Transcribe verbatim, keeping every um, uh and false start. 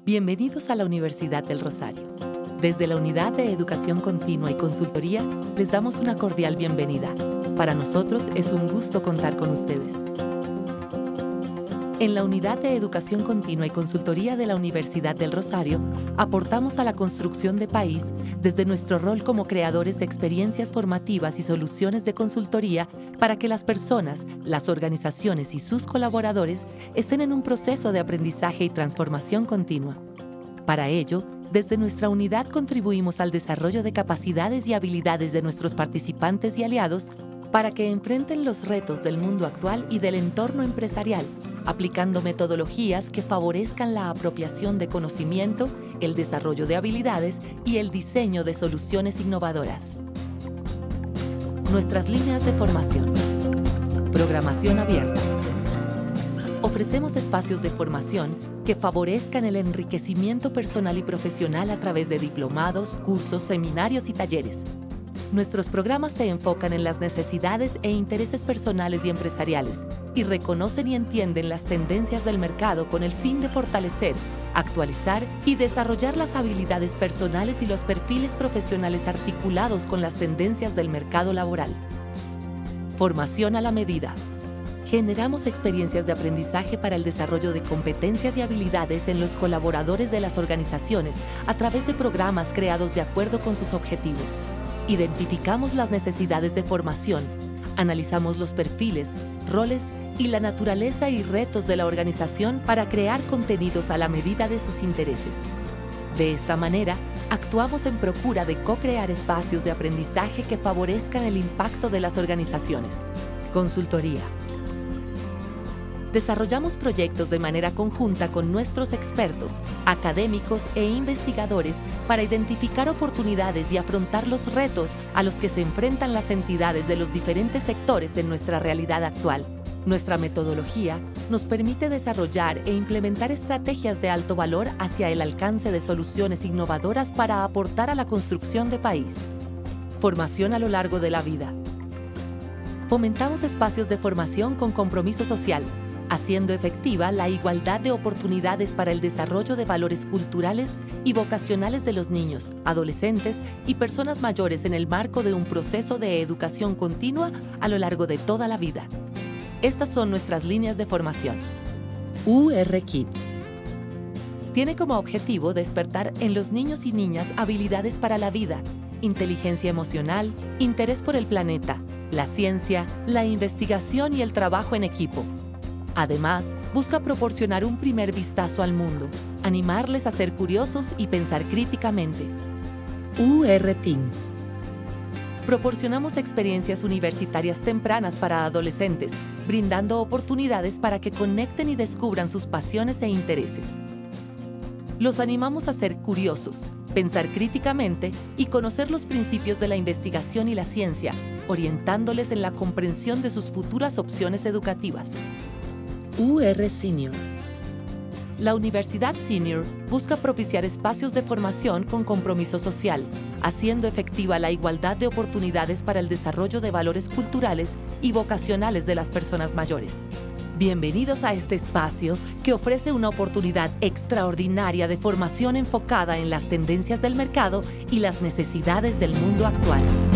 Bienvenidos a la Universidad del Rosario. Desde la Unidad de Educación Continua y Consultoría, les damos una cordial bienvenida. Para nosotros es un gusto contar con ustedes. En la Unidad de Educación Continua y Consultoría de la Universidad del Rosario, aportamos a la construcción de país desde nuestro rol como creadores de experiencias formativas y soluciones de consultoría para que las personas, las organizaciones y sus colaboradores estén en un proceso de aprendizaje y transformación continua. Para ello, desde nuestra unidad contribuimos al desarrollo de capacidades y habilidades de nuestros participantes y aliados para que enfrenten los retos del mundo actual y del entorno empresarial, aplicando metodologías que favorezcan la apropiación de conocimiento, el desarrollo de habilidades y el diseño de soluciones innovadoras. Nuestras líneas de formación. Programación abierta. Ofrecemos espacios de formación que favorezcan el enriquecimiento personal y profesional a través de diplomados, cursos, seminarios y talleres. Nuestros programas se enfocan en las necesidades e intereses personales y empresariales y reconocen y entienden las tendencias del mercado con el fin de fortalecer, actualizar y desarrollar las habilidades personales y los perfiles profesionales articulados con las tendencias del mercado laboral. Formación a la medida. Generamos experiencias de aprendizaje para el desarrollo de competencias y habilidades en los colaboradores de las organizaciones a través de programas creados de acuerdo con sus objetivos. Identificamos las necesidades de formación, analizamos los perfiles, roles y la naturaleza y retos de la organización para crear contenidos a la medida de sus intereses. De esta manera, actuamos en procura de co-crear espacios de aprendizaje que favorezcan el impacto de las organizaciones. Consultoría. Desarrollamos proyectos de manera conjunta con nuestros expertos, académicos e investigadores para identificar oportunidades y afrontar los retos a los que se enfrentan las entidades de los diferentes sectores en nuestra realidad actual. Nuestra metodología nos permite desarrollar e implementar estrategias de alto valor hacia el alcance de soluciones innovadoras para aportar a la construcción de país. Formación a lo largo de la vida. Fomentamos espacios de formación con compromiso social, haciendo efectiva la igualdad de oportunidades para el desarrollo de valores culturales y vocacionales de los niños, adolescentes y personas mayores en el marco de un proceso de educación continua a lo largo de toda la vida. Estas son nuestras líneas de formación. U R Kids. Tiene como objetivo despertar en los niños y niñas habilidades para la vida, inteligencia emocional, interés por el planeta, la ciencia, la investigación y el trabajo en equipo. Además, busca proporcionar un primer vistazo al mundo, animarles a ser curiosos y pensar críticamente. U R Teens. Proporcionamos experiencias universitarias tempranas para adolescentes, brindando oportunidades para que conecten y descubran sus pasiones e intereses. Los animamos a ser curiosos, pensar críticamente y conocer los principios de la investigación y la ciencia, orientándoles en la comprensión de sus futuras opciones educativas. U R Senior. La Universidad Senior busca propiciar espacios de formación con compromiso social, haciendo efectiva la igualdad de oportunidades para el desarrollo de valores culturales y vocacionales de las personas mayores. Bienvenidos a este espacio que ofrece una oportunidad extraordinaria de formación enfocada en las tendencias del mercado y las necesidades del mundo actual.